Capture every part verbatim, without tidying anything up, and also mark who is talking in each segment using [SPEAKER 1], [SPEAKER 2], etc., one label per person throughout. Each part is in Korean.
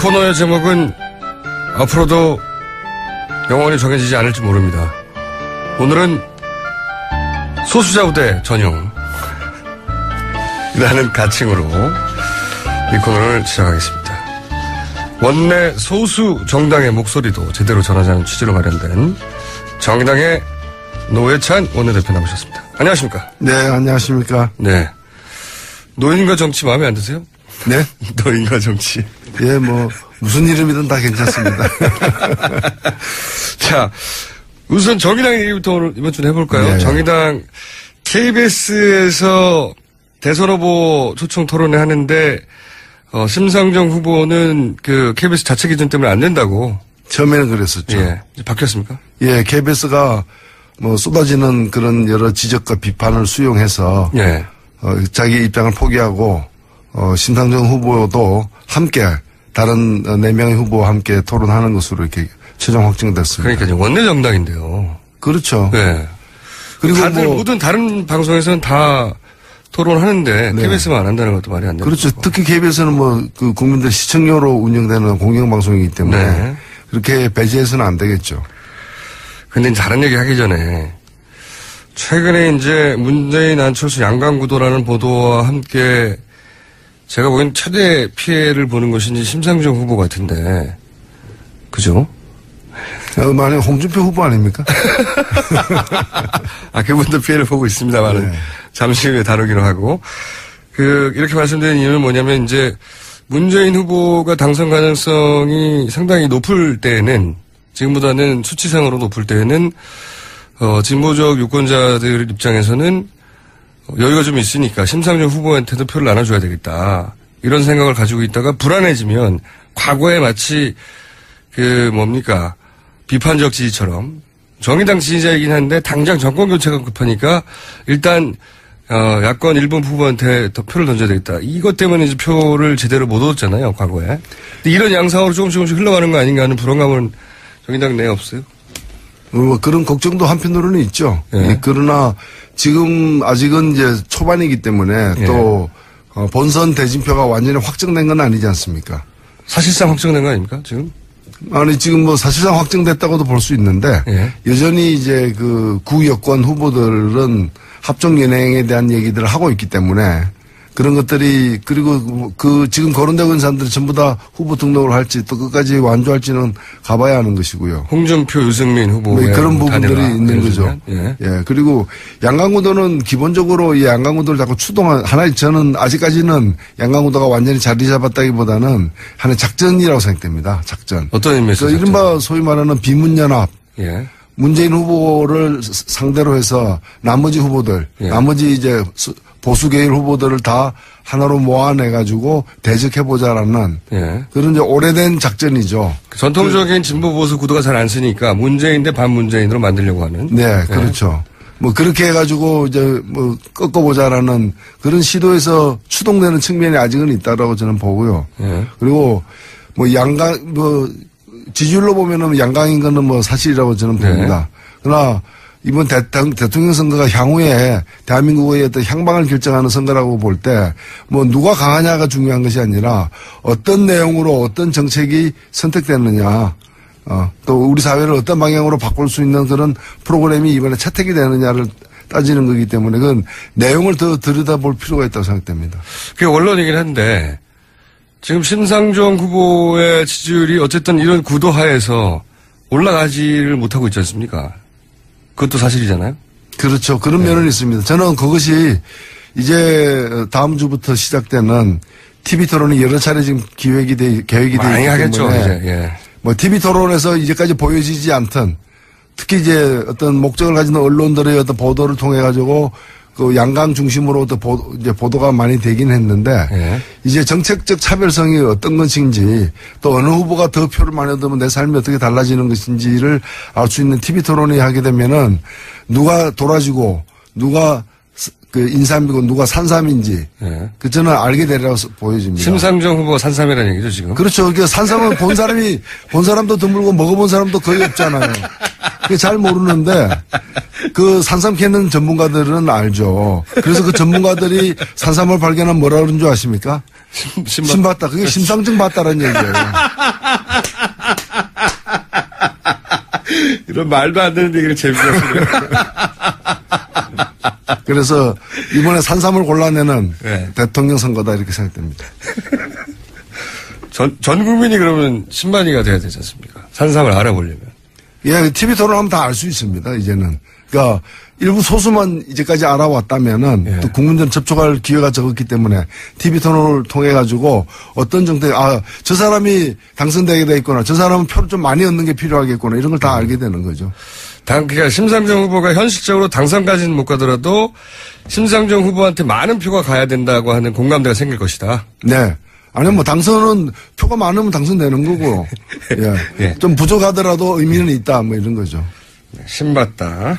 [SPEAKER 1] 코너의 제목은 앞으로도 영원히 정해지지 않을지 모릅니다. 오늘은 소수자부대 전용 이라는 가칭으로 이 코너를 시작하겠습니다. 원내 소수 정당의 목소리도 제대로 전하자는 취지로 마련된 정의당의 노회찬 원내대표 나오셨습니다. 안녕하십니까?
[SPEAKER 2] 네, 안녕하십니까?
[SPEAKER 1] 네. 노인과 정치 마음에 안 드세요?
[SPEAKER 2] 네?
[SPEAKER 1] 노인과 정치.
[SPEAKER 2] 예, 뭐, 무슨 이름이든 다 괜찮습니다.
[SPEAKER 1] 자, 우선 정의당 얘기부터 오늘 이번 주는 해볼까요?
[SPEAKER 2] 네.
[SPEAKER 1] 정의당 케이비에스에서 대선 후보 초청 토론회 하는데, 어, 심상정 후보는 그 케이비에스 자체 기준 때문에 안 된다고.
[SPEAKER 2] 처음에는 그랬었죠.
[SPEAKER 1] 예. 이제 바뀌었습니까?
[SPEAKER 2] 예, 케이비에스가 뭐 쏟아지는 그런 여러 지적과 비판을 수용해서.
[SPEAKER 1] 예.
[SPEAKER 2] 어, 자기 입장을 포기하고, 어, 심상정 후보도 함께 다른 네 명의 후보와 함께 토론하는 것으로 이렇게 최종 확정됐습니다.
[SPEAKER 1] 그러니까 원내 정당인데요.
[SPEAKER 2] 그렇죠.
[SPEAKER 1] 네.
[SPEAKER 2] 그리고
[SPEAKER 1] 다들
[SPEAKER 2] 뭐
[SPEAKER 1] 모든 다른 방송에서는 다 토론하는데
[SPEAKER 2] 네.
[SPEAKER 1] 케이비에스만 안 한다는 것도 말이 안 되죠.
[SPEAKER 2] 그렇죠. 특히 케이비에스는 뭐 그 국민들 시청료로 운영되는 공영방송이기 때문에
[SPEAKER 1] 네.
[SPEAKER 2] 그렇게 배제해서는 안 되겠죠.
[SPEAKER 1] 근데 다른 얘기 하기 전에 최근에 이제 문재인 안철수 양강구도라는 보도와 함께 제가 보기엔 최대 피해를 보는 것인지 심상정 후보 같은데 그죠?
[SPEAKER 2] 어, 만약 홍준표 후보 아닙니까?
[SPEAKER 1] 아, 그분도 피해를 보고 있습니다만은
[SPEAKER 2] 네.
[SPEAKER 1] 잠시 후에 다루기로 하고 그 이렇게 말씀드린 이유는 뭐냐면 이제 문재인 후보가 당선 가능성이 상당히 높을 때에는 지금보다는 수치상으로 높을 때에는 어, 진보적 유권자들 입장에서는 여유가 좀 있으니까 심상정 후보한테도 표를 나눠줘야 되겠다. 이런 생각을 가지고 있다가 불안해지면 과거에 마치 그 뭡니까 비판적 지지처럼 정의당 지지자이긴 한데 당장 정권 교체가 급하니까 일단 어, 야권 일본 후보한테 더 표를 던져야 되겠다. 이것 때문에 이제 표를 제대로 못 얻었잖아요, 과거에. 근데 이런 양상으로 조금씩 조금씩 흘러가는 거 아닌가 하는 불안감은 정의당 내에 없어요?
[SPEAKER 2] 뭐 그런 걱정도 한편으로는 있죠.
[SPEAKER 1] 예.
[SPEAKER 2] 그러나 지금 아직은 이제 초반이기 때문에
[SPEAKER 1] 예.
[SPEAKER 2] 또 어, 본선 대진표가 완전히 확정된 건 아니지 않습니까?
[SPEAKER 1] 사실상 확정된 거 아닙니까, 지금?
[SPEAKER 2] 아니 지금 뭐 사실상 확정됐다고도 볼 수 있는데
[SPEAKER 1] 예.
[SPEAKER 2] 여전히 이제 그 구여권 후보들은 합종 연행에 대한 얘기들을 하고 있기 때문에 그런 것들이 그리고 그 지금 거론되고 있는 사람들이 전부 다 후보 등록을 할지 또 끝까지 완주할지는 가봐야 하는 것이고요.
[SPEAKER 1] 홍준표, 유승민 후보
[SPEAKER 2] 뭐 그런 부분들이 있는 거죠.
[SPEAKER 1] 예.
[SPEAKER 2] 예. 그리고 양강구도는 기본적으로 이 양강구도를 자꾸 추동한 하나의 저는 아직까지는 양강구도가 완전히 자리 잡았다기보다는 하나의 작전이라고 생각됩니다. 작전.
[SPEAKER 1] 어떤 의미에서?
[SPEAKER 2] 그 이른바 소위 말하는 비문연합.
[SPEAKER 1] 예.
[SPEAKER 2] 문재인 후보를 상대로 해서 나머지 후보들,
[SPEAKER 1] 예.
[SPEAKER 2] 나머지 이제 보수 계열 후보들을 다 하나로 모아내가지고 대적해보자라는
[SPEAKER 1] 예.
[SPEAKER 2] 그런 이제 오래된 작전이죠.
[SPEAKER 1] 전통적인 진보 보수 구도가 잘 안 쓰니까 문재인 대 반문재인으로 만들려고 하는.
[SPEAKER 2] 네, 그렇죠. 뭐 그렇게 해가지고 이제 뭐 꺾어보자라는 그런 시도에서 추동되는 측면이 아직은 있다라고 저는 보고요.
[SPEAKER 1] 예.
[SPEAKER 2] 그리고 뭐 양강 뭐 지지율로 보면은 양강인 거는 뭐 사실이라고 저는 봅니다.
[SPEAKER 1] 네.
[SPEAKER 2] 그러나 이번 대통령, 대통령 선거가 향후에 대한민국의 어떤 향방을 결정하는 선거라고 볼 때 뭐 누가 강하냐가 중요한 것이 아니라 어떤 내용으로 어떤 정책이 선택되느냐, 어, 또 우리 사회를 어떤 방향으로 바꿀 수 있는 그런 프로그램이 이번에 채택이 되느냐를 따지는 거기 때문에 그건 내용을 더 들여다볼 필요가 있다고 생각됩니다.
[SPEAKER 1] 그게 원론이긴 한데 지금 심상정 후보의 지지율이 어쨌든 이런 구도 하에서 올라가지를 못하고 있지 않습니까? 그것도 사실이잖아요.
[SPEAKER 2] 그렇죠. 그런 네. 면은 있습니다. 저는 그것이 이제 다음 주부터 시작되는 티비 토론이 여러 차례 지금 기획이 돼, 계획이 돼 있기
[SPEAKER 1] 하겠죠,
[SPEAKER 2] 때문에
[SPEAKER 1] 이제. 예.
[SPEAKER 2] 뭐 티비 토론에서 이제까지 보여지지 않던 특히 이제 어떤 목적을 가진 언론들의 어떤 보도를 통해 가지고 그 양강 중심으로 또 보도, 이제 보도가 많이 되긴 했는데
[SPEAKER 1] 예.
[SPEAKER 2] 이제 정책적 차별성이 어떤 것인지 또 어느 후보가 더 표를 많이 얻으면 내 삶이 어떻게 달라지는 것인지를 알 수 있는 티비 토론이 하게 되면은 누가 돌아지고 누가 그 인삼이고 누가 산삼인지
[SPEAKER 1] 예.
[SPEAKER 2] 그 저는 알게 되리라고 보여집니다.
[SPEAKER 1] 심상정 후보가 산삼이라는 얘기죠 지금.
[SPEAKER 2] 그렇죠. 그러니까 산삼은 본 사람이 본 사람도 드물고 먹어본 사람도 거의 없잖아요. 그게 잘 모르는데 그 산삼 캐는 전문가들은 알죠. 그래서 그 전문가들이 산삼을 발견하면 뭐라 그러는 줄 아십니까?
[SPEAKER 1] 심, 심,
[SPEAKER 2] 심봤다. 그게 심상정 봤다라는 얘기예요.
[SPEAKER 1] 이런 말도 안 되는 얘기를 재밌게 하시네요.
[SPEAKER 2] 그래서 이번에 산삼을 골라내는
[SPEAKER 1] 네.
[SPEAKER 2] 대통령 선거다 이렇게 생각됩니다.
[SPEAKER 1] 전, 전 국민이 그러면 십만이가 돼야 되지 않습니까? 산삼을 알아보려면.
[SPEAKER 2] 예, 티비 토론하면 다 알 수 있습니다, 이제는. 그러니까 일부 소수만 이제까지 알아왔다면은
[SPEAKER 1] 예.
[SPEAKER 2] 또 국민들 접촉할 기회가 적었기 때문에 티비 토론을 통해 가지고 어떤 정책, 아, 저 사람이 당선되게 돼 있거나 저 사람은 표를 좀 많이 얻는 게 필요하겠구나 이런 걸 다 알게 되는 거죠.
[SPEAKER 1] 당, 그러니까 심상정 후보가 현실적으로 당선까지는 못 가더라도 심상정 후보한테 많은 표가 가야 된다고 하는 공감대가 생길 것이다.
[SPEAKER 2] 네. 아니, 뭐, 당선은 표가 많으면 당선되는 거고, 예.
[SPEAKER 1] 예.
[SPEAKER 2] 좀 부족하더라도 의미는 있다, 뭐 이런 거죠.
[SPEAKER 1] 신봤다.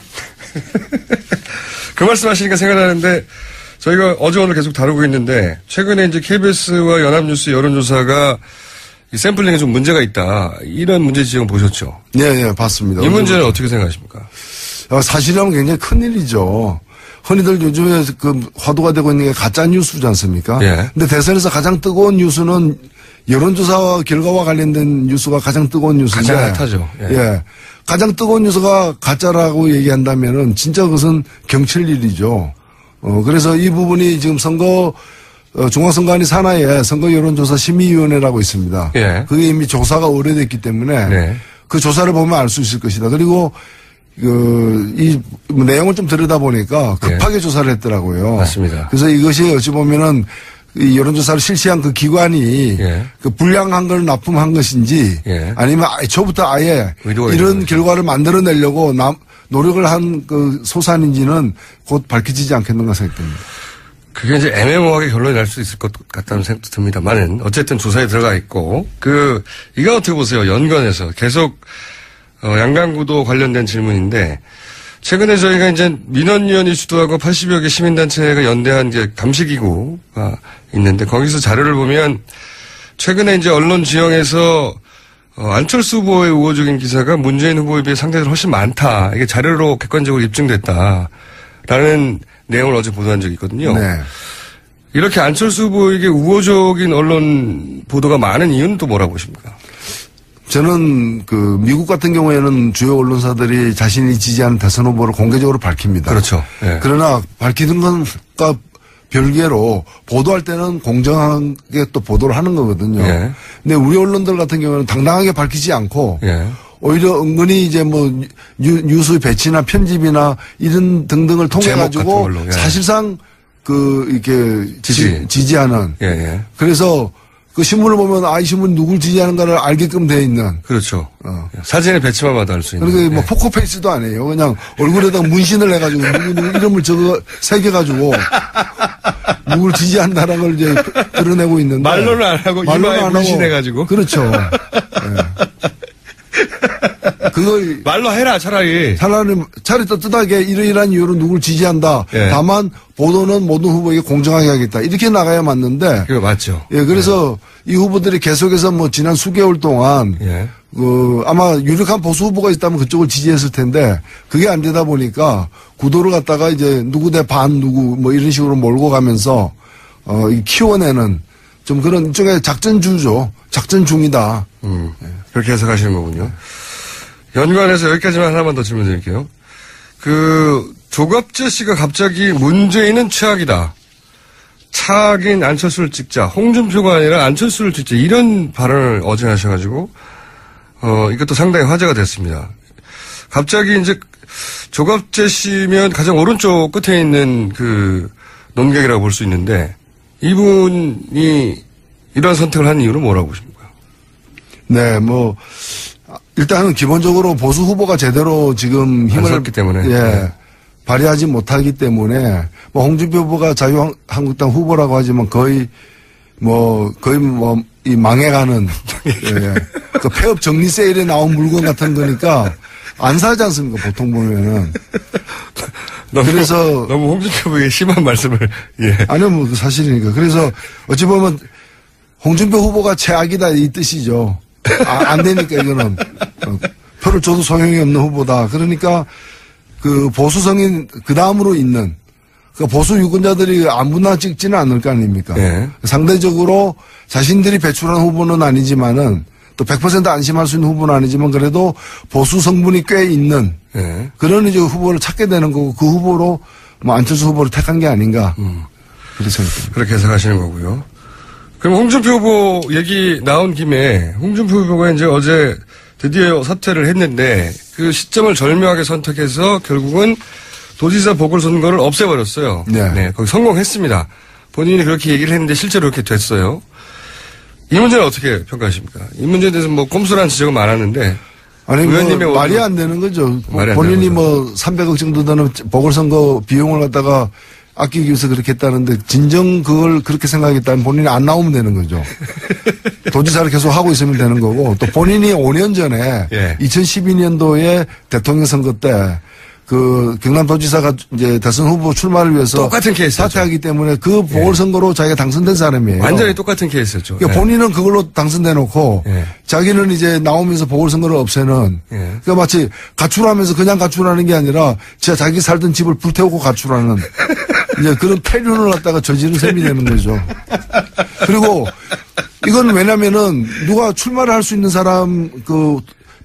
[SPEAKER 1] 그 말씀 하시니까 생각나는데, 저희가 어제 오늘 계속 다루고 있는데, 최근에 이제 케이비에스와 연합뉴스 여론조사가 이 샘플링에 좀 문제가 있다. 이런 문제 지적을 보셨죠?
[SPEAKER 2] 예, 예, 봤습니다.
[SPEAKER 1] 이 문제는 어떻게 생각하십니까?
[SPEAKER 2] 사실이라면 굉장히 큰 일이죠. 흔히들 요즘에 그 화두가 되고 있는 게 가짜 뉴스지 않습니까?
[SPEAKER 1] 예.
[SPEAKER 2] 근데 대선에서 가장 뜨거운 뉴스는 여론조사 결과와 관련된 뉴스가 가장 뜨거운 뉴스인데.
[SPEAKER 1] 가장 핫하죠. 예.
[SPEAKER 2] 예. 가장 뜨거운 뉴스가 가짜라고 얘기한다면은 진짜 그것은 경칠 일이죠. 어, 그래서 이 부분이 지금 선거, 어, 중앙선관위 산하에 선거 여론조사 심의위원회라고 있습니다.
[SPEAKER 1] 예.
[SPEAKER 2] 그게 이미 조사가 오래됐기 때문에.
[SPEAKER 1] 네.
[SPEAKER 2] 그 조사를 보면 알 수 있을 것이다. 그리고 그, 이 내용을 좀 들여다 보니까 급하게 예. 조사를 했더라고요.
[SPEAKER 1] 맞습니다.
[SPEAKER 2] 그래서 이것이 어찌 보면은 이 여론조사를 실시한 그 기관이 예. 그 불량한 걸 납품한 것인지 예. 아니면 애초부터 아예 이런 결과를 만들어내려고 남, 노력을 한 그 소산인지는 곧 밝혀지지 않겠는가 생각됩니다.
[SPEAKER 1] 그게 이제 애매모호하게 결론이 날 수 있을 것 같다는 생각도 듭니다만은 어쨌든 조사에 들어가 있고 그 이거 어떻게 보세요? 연관해서 계속 어, 양강구도 관련된 질문인데, 최근에 저희가 이제 민원위원회 주도하고 팔십여 개 시민단체가 연대한 이제 감시기구가 있는데, 거기서 자료를 보면, 최근에 이제 언론 지형에서, 어, 안철수 후보의 우호적인 기사가 문재인 후보에 비해 상대적으로 훨씬 많다. 이게 자료로 객관적으로 입증됐다. 라는 내용을 어제 보도한 적이 있거든요.
[SPEAKER 2] 네.
[SPEAKER 1] 이렇게 안철수 후보에게 우호적인 언론 보도가 많은 이유는 또 뭐라고 보십니까?
[SPEAKER 2] 저는 그 미국 같은 경우에는 주요 언론사들이 자신이 지지하는 대선 후보를 공개적으로 밝힙니다.
[SPEAKER 1] 그렇죠. 예.
[SPEAKER 2] 그러나 밝히는 것과 별개로 보도할 때는 공정하게 또 보도를 하는 거거든요. 예. 근데 우리 언론들 같은 경우는 당당하게 밝히지 않고 예. 오히려 은근히 이제 뭐 뉴스 배치나 편집이나 이런 등등을 통해 가지고 예. 사실상 그 이렇게 지지. 지지하는. 예, 예. 그래서 그 신문을 보면 아, 이 신문 누굴 지지하는가를 알게끔 돼 있는.
[SPEAKER 1] 그렇죠. 어. 사진의 배치만 봐도 알 수 있는.
[SPEAKER 2] 그러니까 뭐 네. 포커페이스도 아니에요. 그냥 얼굴에다가 문신을 해가지고 누구 누구 이름을 적어 새겨가지고 누굴 지지한다라는 걸 이제 드러내고 있는데.
[SPEAKER 1] 말로는 안 하고 말로는 안 문신해가지고.
[SPEAKER 2] 그렇죠. 네. 그걸
[SPEAKER 1] 말로 해라 차라리.
[SPEAKER 2] 차라리 차라리 떳떳하게 이러이러한 이유로 누굴 지지한다. 예. 다만 보도는 모든 후보에게 공정하게 하겠다. 이렇게 나가야 맞는데.
[SPEAKER 1] 그거 맞죠.
[SPEAKER 2] 예, 그래서 예. 이 후보들이 계속해서 뭐 지난 수개월 동안 예. 그 아마 유력한 보수 후보가 있다면 그쪽을 지지했을 텐데 그게 안 되다 보니까 구도를 갖다가 이제 누구 대 반 누구 뭐 이런 식으로 몰고 가면서 어 키워내는 좀 그런 일종의 작전주죠. 작전 중이다.
[SPEAKER 1] 음, 예. 그렇게 해석하시는 거군요. 연관해서 여기까지만 하나만 더 질문 드릴게요. 그, 조갑재 씨가 갑자기 문재인은 최악이다. 차악인 안철수를 찍자. 홍준표가 아니라 안철수를 찍자. 이런 발언을 어제 하셔가지고, 어, 이것도 상당히 화제가 됐습니다. 갑자기 이제 조갑재 씨면 가장 오른쪽 끝에 있는 그 논객이라고 볼 수 있는데, 이분이 이런 선택을 한 이유는 뭐라고 보십니까?
[SPEAKER 2] 네, 뭐, 일단은 기본적으로 보수 후보가 제대로 지금 힘을
[SPEAKER 1] 기 때문에
[SPEAKER 2] 예,
[SPEAKER 1] 네.
[SPEAKER 2] 발휘하지 못하기 때문에 뭐 홍준표 후보가 자유한국당 후보라고 하지만 거의 뭐 거의 뭐 이 망해가는 예, 그 폐업 정리 세일에 나온 물건 같은 거니까 안 사지 않습니까 보통 보면은.
[SPEAKER 1] 너무,
[SPEAKER 2] 그래서
[SPEAKER 1] 너무 홍준표 후보의 심한 말씀을 예.
[SPEAKER 2] 아니요 뭐 그 사실이니까. 그래서 어찌 보면 홍준표 후보가 최악이다 이 뜻이죠. 아, 안 되니까 이거는 어, 표를 줘도 소용이 없는 후보다. 그러니까 그 보수성인 그 다음으로 있는 그러니까 보수 유권자들이 아무나 찍지는 않을 거 아닙니까?
[SPEAKER 1] 예.
[SPEAKER 2] 상대적으로 자신들이 배출한 후보는 아니지만은 또 백 퍼센트 안심할 수 있는 후보는 아니지만 그래도 보수 성분이 꽤 있는
[SPEAKER 1] 예.
[SPEAKER 2] 그런 이제 후보를 찾게 되는 거고 그 후보로 뭐 안철수 후보를 택한 게 아닌가. 음. 그렇게 생각합니다.
[SPEAKER 1] 그렇게 해석하시는 거고요. 그럼 홍준표 후보 얘기 나온 김에 홍준표 후보가 이제 어제 드디어 사퇴를 했는데 그 시점을 절묘하게 선택해서 결국은 도지사 보궐선거를 없애버렸어요.
[SPEAKER 2] 네.
[SPEAKER 1] 네. 거기 성공했습니다. 본인이 그렇게 얘기를 했는데 실제로 그렇게 됐어요. 이 문제는 어떻게 평가하십니까? 이 문제에 대해서 뭐 꼼수라는 지적은 많았는데.
[SPEAKER 2] 아니, 뭐 말이 안 되는 거죠.
[SPEAKER 1] 말이 안
[SPEAKER 2] 본인이
[SPEAKER 1] 되는
[SPEAKER 2] 뭐 삼백억 정도 되는 보궐선거 비용을 갖다가 아끼기 위해서 그렇게 했다는데 진정 그걸 그렇게 생각했다면 본인이 안 나오면 되는 거죠. 도지사를 계속 하고 있으면 되는 거고 또 본인이 오 년 전에
[SPEAKER 1] 예.
[SPEAKER 2] 이천십이 년도에 대통령 선거 때 그 경남도지사가 이제 대선 후보 출마를 위해서
[SPEAKER 1] 똑같은 케이스였죠.
[SPEAKER 2] 사퇴하기 때문에 그 보궐선거로 예. 자기가 당선된 사람이에요.
[SPEAKER 1] 완전히 똑같은 케이스였죠.
[SPEAKER 2] 그러니까
[SPEAKER 1] 예.
[SPEAKER 2] 본인은 그걸로 당선돼 놓고
[SPEAKER 1] 예.
[SPEAKER 2] 자기는 이제 나오면서 보궐선거를 없애는
[SPEAKER 1] 예.
[SPEAKER 2] 그러니까 마치 가출하면서 그냥 가출하는 게 아니라 진짜 자기 살던 집을 불태우고 가출하는 이제 그런 폐륜을 갖다가 저지른 셈이 되는 거죠. 그리고 이건 왜냐면은 누가 출마를 할 수 있는 사람 그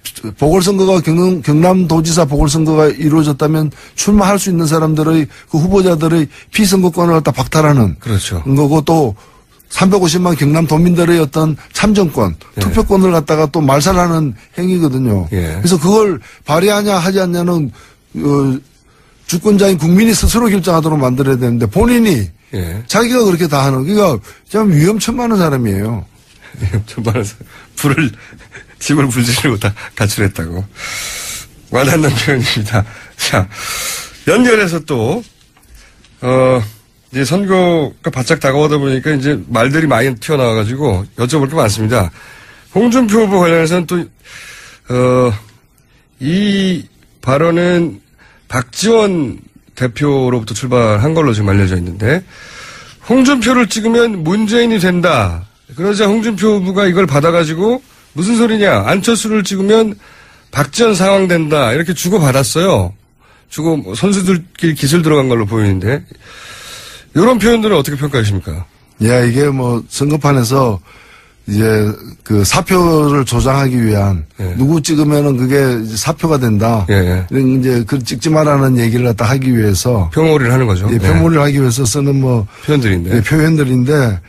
[SPEAKER 2] 보궐선거가 경남, 경남도지사 보궐선거가 이루어졌다면 출마할 수 있는 사람들의 그 후보자들의 피선거권을 갖다 박탈하는
[SPEAKER 1] 그렇죠.
[SPEAKER 2] 거고 또 삼백오십만 경남도민들의 어떤 참정권, 예. 투표권을 갖다가 또 말살하는 행위거든요.
[SPEAKER 1] 예.
[SPEAKER 2] 그래서 그걸 발의하냐 하지 않냐는 어, 주권자인 국민이 스스로 결정하도록 만들어야 되는데 본인이 예. 자기가 그렇게 다 하는 그러니까 좀 위험천만한 사람이에요.
[SPEAKER 1] 위험천만한 사람. 불을 집을 불지르고 다 가출했다고. 와닿는 표현입니다. 자, 연결해서 또, 어, 이제 선거가 바짝 다가오다 보니까 이제 말들이 많이 튀어나와가지고 여쭤볼 게 많습니다. 홍준표 후보 관련해서는 또, 어, 이 발언은 박지원 대표로부터 출발한 걸로 지금 알려져 있는데, 홍준표를 찍으면 문재인이 된다. 그러자 홍준표 후보가 이걸 받아가지고 무슨 소리냐. 안철수를 찍으면 박지원 상황된다. 이렇게 주고받았어요. 주고 선수들끼리 기술 들어간 걸로 보이는데. 이런 표현들은 어떻게 평가하십니까?
[SPEAKER 2] 예, 이게 뭐 선거판에서 이제 그 사표를 조장하기 위한 예. 누구 찍으면은 그게 이제 사표가 된다. 예. 이런 이제 그 찍지 말라는 얘기를 갖다 하기 위해서
[SPEAKER 1] 표몰이를 하는 거죠.
[SPEAKER 2] 예, 표몰이를 예. 하기 위해서 쓰는 뭐
[SPEAKER 1] 표현들인데.
[SPEAKER 2] 예, 표현들인데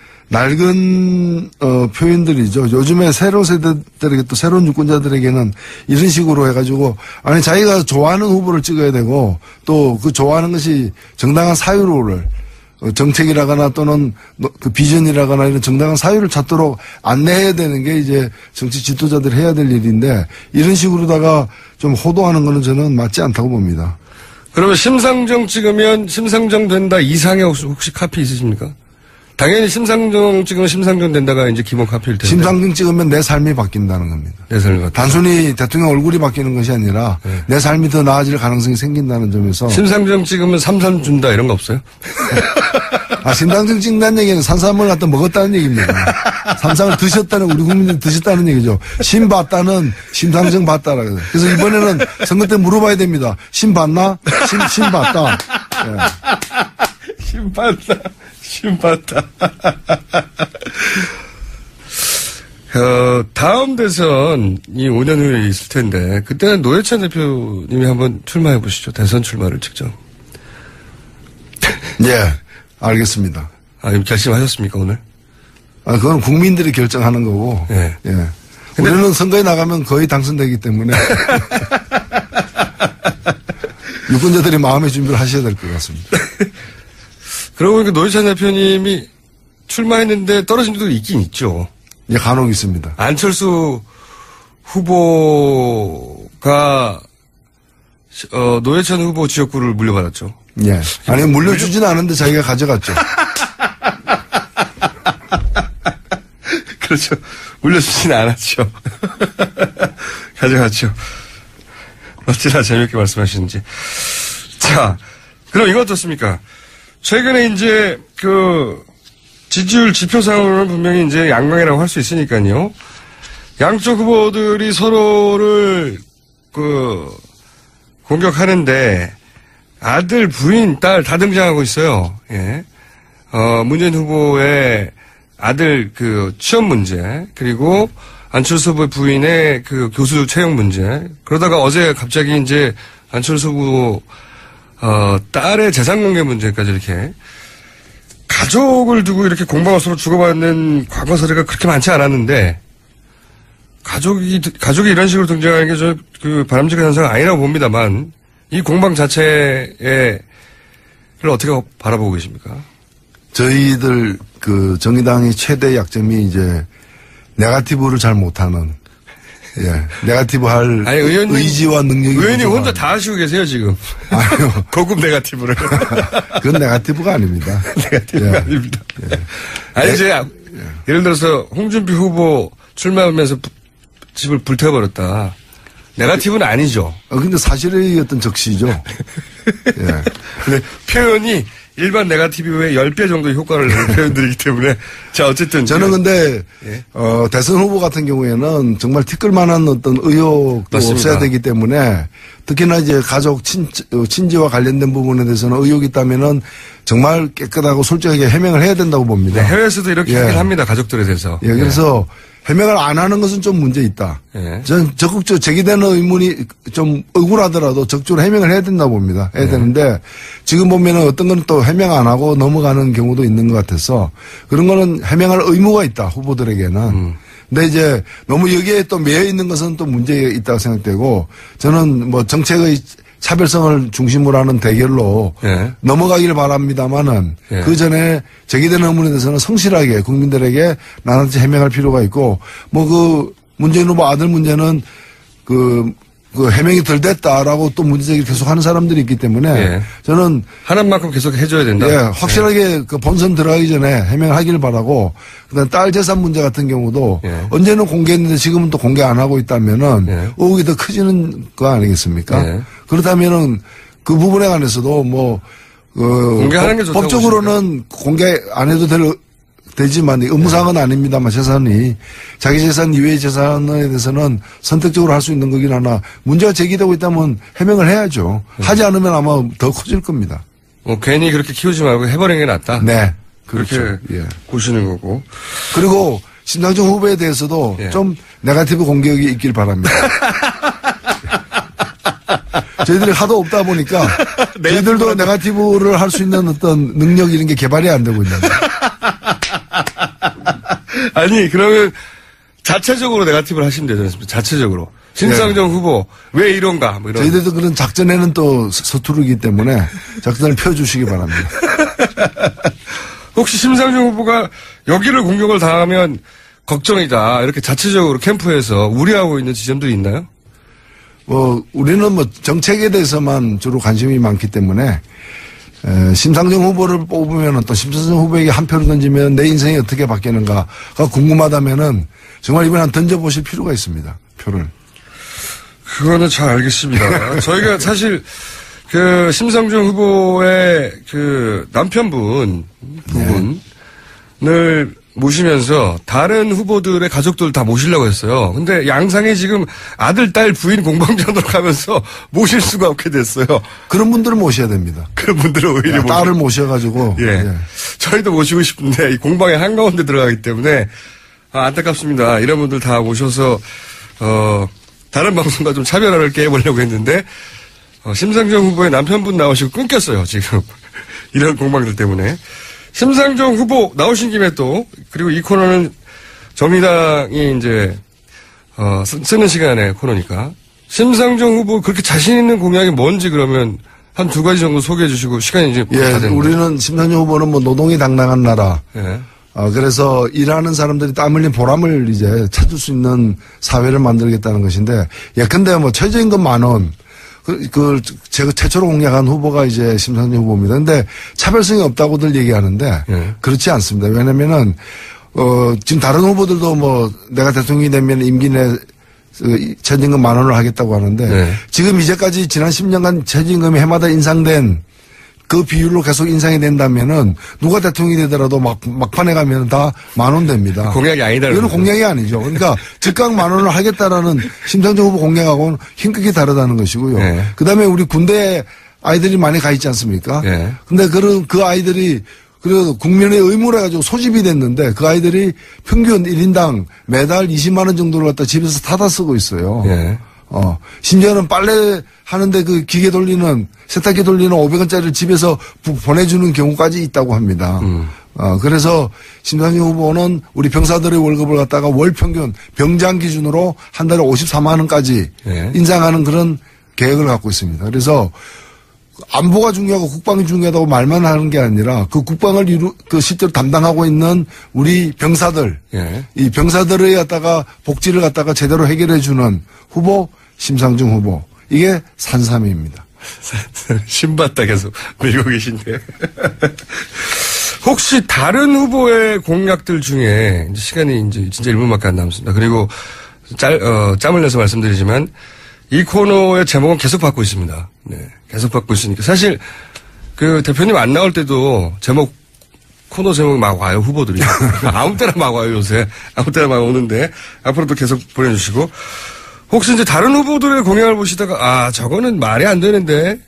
[SPEAKER 2] 낡은 어, 표현들이죠. 요즘에 새로운 세대들에게 또 새로운 유권자들에게는 이런 식으로 해가지고 아니 자기가 좋아하는 후보를 찍어야 되고 또 그 좋아하는 것이 정당한 사유를 정책이라거나 또는 그 비전이라거나 이런 정당한 사유를 찾도록 안내해야 되는 게 이제 정치 지도자들이 해야 될 일인데 이런 식으로다가 좀 호도하는 거는 저는 맞지 않다고 봅니다.
[SPEAKER 1] 그러면 심상정 찍으면 심상정 된다 이상의 혹시, 혹시 카피 있으십니까? 당연히 심상정 찍으면 심상정 된다가 이제 기본 카피일 텐데.
[SPEAKER 2] 심상정 찍으면 내 삶이 바뀐다는 겁니다.
[SPEAKER 1] 내 삶이 바뀐다.
[SPEAKER 2] 단순히 대통령 얼굴이 바뀌는 것이 아니라 네. 내 삶이 더 나아질 가능성이 생긴다는 점에서.
[SPEAKER 1] 심상정 찍으면 삼삼 준다 이런 거 없어요?
[SPEAKER 2] 아, 심상정 찍는다는 얘기는 산삼을 갖다 먹었다는 얘기입니다. 삼삼을 드셨다는, 우리 국민들이 드셨다는 얘기죠. 심 봤다는 심상정 봤다라. 그래서 이번에는 선거 때 물어봐야 됩니다. 심 봤나? 심, 심 봤다. 네.
[SPEAKER 1] 심 봤다. 심 봤다. 어, 다음 대선이 오 년 후에 있을 텐데, 그때는 노회찬 대표님이 한번 출마해 보시죠. 대선 출마를 직접.
[SPEAKER 2] 예, 알겠습니다.
[SPEAKER 1] 아, 이거 결심하셨습니까, 오늘?
[SPEAKER 2] 아, 그건 국민들이 결정하는 거고. 예. 예. 우리는 선거에 나가면 거의 당선되기 때문에. 유권자들이 마음의 준비를 하셔야 될 것 같습니다.
[SPEAKER 1] 그러고 보니까 노회찬 대표님이 출마했는데 떨어진 적도 있긴 있죠.
[SPEAKER 2] 예, 간혹 있습니다.
[SPEAKER 1] 안철수 후보가, 어, 노회찬 후보 지역구를 물려받았죠.
[SPEAKER 2] 예. 아니, 물려주진 않은데 자기가 가져갔죠.
[SPEAKER 1] 그렇죠. 물려주진 않았죠. 가져갔죠. 어찌나 재밌게 말씀하시는지. 자, 그럼 이거 어떻습니까? 최근에 이제 그 지지율 지표상으로는 분명히 이제 양강이라고 할 수 있으니까요. 양쪽 후보들이 서로를 그 공격하는데 아들, 부인, 딸 다 등장하고 있어요. 예. 어, 문재인 후보의 아들 그 취업 문제, 그리고 안철수 후보 부인의 그 교수 채용 문제. 그러다가 어제 갑자기 이제 안철수 후보 어, 딸의 재산 공개 문제까지 이렇게 가족을 두고 이렇게 공방을 서로 주고받는 과거 사례가 그렇게 많지 않았는데 가족이 가족이 이런 식으로 등장하는 게 저 그 바람직한 현상은 아니라고 봅니다만 이 공방 자체를 어떻게 바라보고 계십니까?
[SPEAKER 2] 저희들 그 정의당의 최대 약점이 이제 네거티브를 잘 못하는, 예, 네거티브 할 아니, 의원님, 의지와 능력이.
[SPEAKER 1] 의원님 혼자 다 하시고 계세요 지금.
[SPEAKER 2] 아유,
[SPEAKER 1] 고급 네거티브를.
[SPEAKER 2] 그건 네거티브가 아닙니다.
[SPEAKER 1] 네거티브가 예. 아닙니다. 예. 아니 이제 예. 예를 들어서 홍준표 후보 출마하면서 집을 불태워버렸다. 네거티브는 아니죠.
[SPEAKER 2] 어, 근데 사실의 어떤 적시죠. 예.
[SPEAKER 1] 근데 표현이 일반 네거티브의 십 배 정도의 효과를 내는 표현들이기 때문에. 자, 어쨌든.
[SPEAKER 2] 저는 근데, 예. 어, 대선 후보 같은 경우에는 정말 티끌만한 어떤 의혹도 맞습니다. 없어야 되기 때문에 특히나 이제 가족 친, 친지와 관련된 부분에 대해서는 의혹이 있다면은 정말 깨끗하고 솔직하게 해명을 해야 된다고 봅니다.
[SPEAKER 1] 네, 해외에서도 이렇게 예. 얘기를 합니다. 가족들에 대해서.
[SPEAKER 2] 예, 그래서 예. 해명을 안 하는 것은 좀 문제 있다. 예. 전 적극적으로 제기되는 의문이 좀 억울하더라도 적극적으로 해명을 해야 된다고 봅니다. 해야 예. 되는데 지금 보면은 어떤 건 또 해명 안 하고 넘어가는 경우도 있는 것 같아서 그런 거는 해명할 의무가 있다. 후보들에게는. 음. 근데 이제 너무 여기에 또 매여 있는 것은 또 문제가 있다고 생각되고 저는 뭐 정책의 차별성을 중심으로 하는 대결로 예. 넘어가길 바랍니다만은 예. 그 전에 제기되는 의문에 대해서는 성실하게 국민들에게 나눠서 해명할 필요가 있고 뭐 그 문재인 후보 아들 문제는 그, 그 해명이 덜 됐다라고 또 문제제기를 계속 하는 사람들이 있기 때문에 예. 저는
[SPEAKER 1] 하는 만큼 계속 해줘야 된다.
[SPEAKER 2] 예, 확실하게 예. 그 본선 들어가기 전에 해명하기를 바라고 그다음 딸 재산 문제 같은 경우도 예. 언제는 공개했는데 지금은 또 공개 안 하고 있다면은 예. 의혹이 더 커지는 거 아니겠습니까? 예. 그렇다면은 그 부분에 관해서도 뭐 어,
[SPEAKER 1] 공개하는 게 좋다고
[SPEAKER 2] 법적으로는 보십니까? 공개 안 해도 될 되지만 의무사항은 네. 아닙니다만 재산이 자기 재산 이외의 재산에 대해서는 선택적으로 할 수 있는 거긴 하나 문제가 제기되고 있다면 해명을 해야죠. 네. 하지 않으면 아마 더 커질 겁니다.
[SPEAKER 1] 뭐 괜히 그렇게 키우지 말고 해버리는 게 낫다.
[SPEAKER 2] 네,
[SPEAKER 1] 그렇게
[SPEAKER 2] 그렇죠. 예.
[SPEAKER 1] 보시는 거고.
[SPEAKER 2] 그리고 심상정 후보에 대해서도 예. 좀 네거티브 공격이 있길 바랍니다. 저희들이 하도 없다 보니까 저희들도 네거티브를 할 수 있는 어떤 능력 이런 게 개발이 안 되고 있는 거예요.
[SPEAKER 1] 아니 그러면 자체적으로 네거티브를 하시면 되지 않습니까? 자체적으로. 심상정 네. 후보 왜 이런가 뭐 이런.
[SPEAKER 2] 저희들도 그런 작전에는 또 서투르기 때문에 작전을 펴주시기 바랍니다.
[SPEAKER 1] 혹시 심상정 후보가 여기를 공격을 당하면 걱정이다 이렇게 자체적으로 캠프에서 우려하고 있는 지점들이 있나요?
[SPEAKER 2] 뭐 우리는 뭐 정책에 대해서만 주로 관심이 많기 때문에 에, 심상정 후보를 뽑으면 또 심상정 후보에게 한 표를 던지면 내 인생이 어떻게 바뀌는가가 궁금하다면은 정말 이번에 한 던져보실 필요가 있습니다. 표를.
[SPEAKER 1] 그거는 잘 알겠습니다. 저희가 사실 그 심상정 후보의 그 남편분 부분을 네. 모시면서 다른 후보들의 가족들 다 모시려고 했어요. 근데 양상이 지금 아들, 딸, 부인 공방전으로 가면서 모실 수가 없게 됐어요.
[SPEAKER 2] 그런 분들을 모셔야 됩니다.
[SPEAKER 1] 그런 분들을 오히려
[SPEAKER 2] 딸을 모셔가지고.
[SPEAKER 1] 예. 예. 저희도 모시고 싶은데 이 공방의 한가운데 들어가기 때문에 아, 안타깝습니다. 이런 분들 다 모셔서 어, 다른 방송과 좀 차별화를 깨보려고 했는데 어, 심상정 후보의 남편분 나오시고 끊겼어요. 지금 이런 공방들 때문에. 심상정 후보 나오신 김에 또 그리고 이 코너는 정의당이 이제 어, 쓰는 시간에 코너니까 심상정 후보 그렇게 자신 있는 공약이 뭔지 그러면 한 두 가지 정도 소개해 주시고 시간이 이제
[SPEAKER 2] 예, 다 우리는 심상정 후보는 뭐 노동이 당당한 나라. 예. 어, 그래서 일하는 사람들이 땀 흘린 보람을 이제 찾을 수 있는 사회를 만들겠다는 것인데 예컨대 뭐 최저임금 만 원. 그, 그, 제가 최초로 공약한 후보가 이제 심상정 후보입니다. 근데 차별성이 없다고들 얘기하는데, 예. 그렇지 않습니다. 왜냐면은, 어, 지금 다른 후보들도 뭐, 내가 대통령이 되면 임기 내, 그, 최저임금 만 원을 하겠다고 하는데, 예. 지금 이제까지 지난 십 년간 최저임금이 해마다 인상된 그 비율로 계속 인상이 된다면은 누가 대통령이 되더라도 막, 막판에 가면 다 만 원 됩니다.
[SPEAKER 1] 공약이 아니다.
[SPEAKER 2] 이거는 공약이 아니죠. 그러니까 즉각 만 원을 하겠다라는 심상정 후보 공약하고는 힘 크게 다르다는 것이고요. 네. 그 다음에 우리 군대 아이들이 많이 가 있지 않습니까?
[SPEAKER 1] 예.
[SPEAKER 2] 근데 그런 그 아이들이 그래도 국민의 의무로 해가지고 소집이 됐는데 그 아이들이 평균 일 인당 매달 이십만 원 정도를 갖다 집에서 타다 쓰고 있어요.
[SPEAKER 1] 예.
[SPEAKER 2] 어, 심지어는 빨래 하는데 그 기계 돌리는, 세탁기 돌리는 오백 원짜리를 집에서 부, 보내주는 경우까지 있다고 합니다.
[SPEAKER 1] 음.
[SPEAKER 2] 어, 그래서 심상정 후보는 우리 병사들의 월급을 갖다가 월 평균 병장 기준으로 한 달에 오십사만 원까지
[SPEAKER 1] 예.
[SPEAKER 2] 인상하는 그런 계획을 갖고 있습니다. 그래서 안보가 중요하고 국방이 중요하다고 말만 하는 게 아니라 그 국방을 이루, 그 실제로 담당하고 있는 우리 병사들,
[SPEAKER 1] 예.
[SPEAKER 2] 이 병사들의 갖다가 복지를 갖다가 제대로 해결해 주는 후보, 심상정 후보. 이게 산삼입니다.
[SPEAKER 1] 신봤다 계속 밀고 계신데. 혹시 다른 후보의 공약들 중에 이제 시간이 이제 진짜 일 분밖에 안 남습니다. 그리고 짤, 어, 짬을 내서 말씀드리지만 이 코너의 제목은 계속 받고 있습니다. 네. 계속 받고 있으니까. 사실, 그 대표님 안 나올 때도 제목, 코너 제목이 막 와요, 후보들이. 아무 때나 막 와요, 요새. 아무 때나 막 오는데. 앞으로도 계속 보내주시고. 혹시 이제 다른 후보들의 공약을 보시다가, 아, 저거는 말이 안 되는데.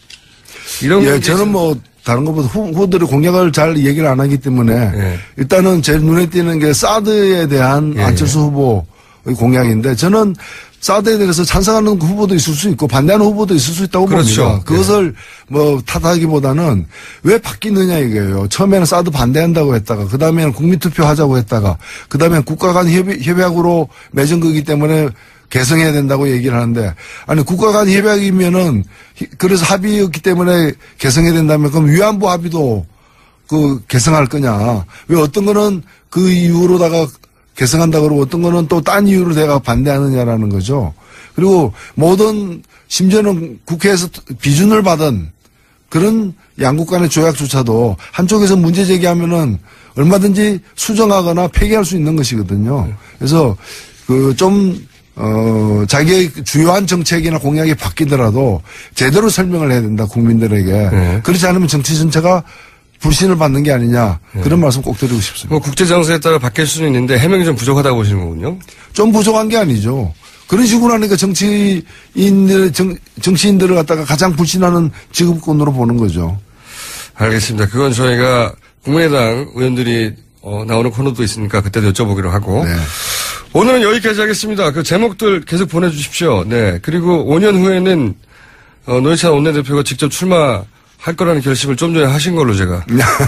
[SPEAKER 1] 이런
[SPEAKER 2] 예, 저는 뭐, 다른 것보다 후, 후보들의 공약을 잘 얘기를 안 하기 때문에. 예. 일단은 제일 눈에 띄는 게 사드에 대한 예. 안철수 후보의 공약인데, 저는 사드에 대해서 찬성하는 후보도 있을 수 있고 반대하는 후보도 있을 수 있다고
[SPEAKER 1] 그렇죠.
[SPEAKER 2] 봅니다. 그것을 네. 뭐 탓하기보다는 왜 바뀌느냐 이거예요. 처음에는 사드 반대한다고 했다가 그 다음에는 국민투표 하자고 했다가 그 다음에는 국가 간 협의, 협약으로 맺은 거기 때문에 개성해야 된다고 얘기를 하는데 아니 국가 간 협약이면은 그래서 합의였기 때문에 개성해야 된다면 그럼 위안부 합의도 그 개성할 거냐. 왜 어떤 거는 그 이유로다가 개성한다 그러고 어떤 거는 또 딴 이유로 내가 반대하느냐라는 거죠. 그리고 모든 심지어는 국회에서 비준을 받은 그런 양국 간의 조약조차도 한쪽에서 문제 제기하면은 얼마든지 수정하거나 폐기할 수 있는 것이거든요. 그래서 그 좀 어 자기의 주요한 정책이나 공약이 바뀌더라도 제대로 설명을 해야 된다 국민들에게. 네. 그렇지 않으면 정치 전체가 불신을 받는 게 아니냐 그런 네. 말씀 꼭 드리고 싶습니다.
[SPEAKER 1] 뭐 국제 정세에 따라 바뀔 수는 있는데 해명이 좀 부족하다고 보시는 거군요.
[SPEAKER 2] 좀 부족한 게 아니죠. 그런 식으로 하니까 정치인들 정, 정치인들을 갖다가 가장 불신하는 직업군으로 보는 거죠.
[SPEAKER 1] 알겠습니다. 그건 저희가 국민의당 의원들이 어, 나오는 코너도 있으니까 그때도 여쭤보기로 하고 네. 오늘은 여기까지 하겠습니다. 그 제목들 계속 보내주십시오. 네. 그리고 오 년 후에는 어, 노회찬 원내대표가 직접 출마 할 거라는 결심을 좀 전에 하신 걸로 제가.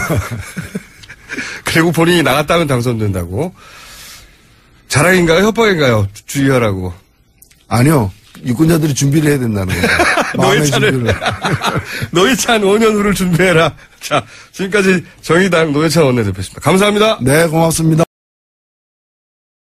[SPEAKER 1] 그리고 본인이 나갔다면 당선된다고. 자랑인가요? 협박인가요? 주의하라고.
[SPEAKER 2] 아니요. 유권자들이 준비를 해야 된다는 거예요.
[SPEAKER 1] 노회찬을. 노회찬 오 년 후를 준비해라. 자, 지금까지 정의당 노회찬 원내대표였습니다. 감사합니다.
[SPEAKER 2] 네, 고맙습니다.